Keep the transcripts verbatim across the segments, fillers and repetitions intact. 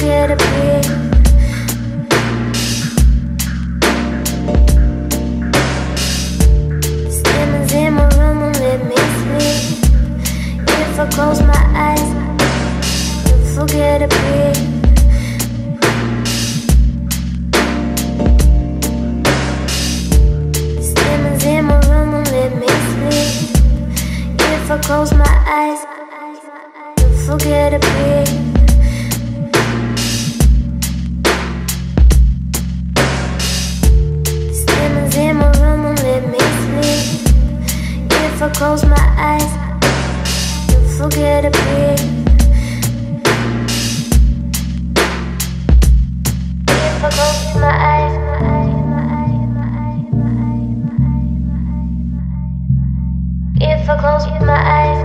forget to breathe. Demons in my room won't let me sleep. If I close my eyes, you'll forget to breathe. Demons in my room won't let me sleep. If I close my eyes, you'll forget to breathe. Demons in my room won't let me sleep. If I close my eyes, you'll forget to breathe. If I close my eyes, if I close my eyes,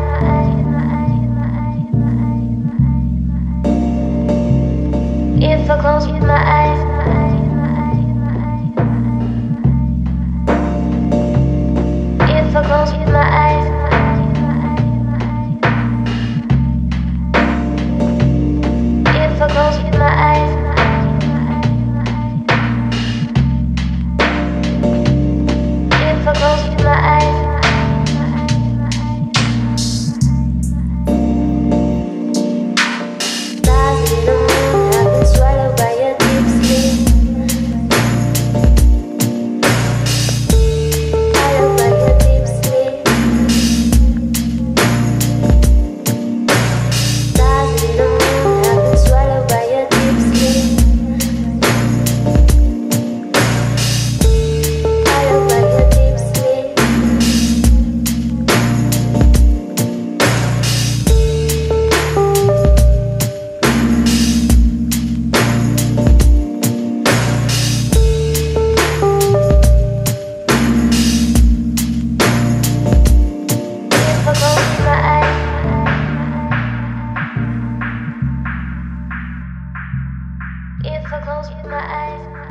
if I close my eyes, if I close my eyes, if I close my eyes, if I close my eyes. Stars in the moon have been swallowed by your deep sleep. Swallowed by your deep sleep. Stars in the moon have been swallowed by your deep sleep. Swallowed by your deep sleep. If I close my eyes, if I close my eyes.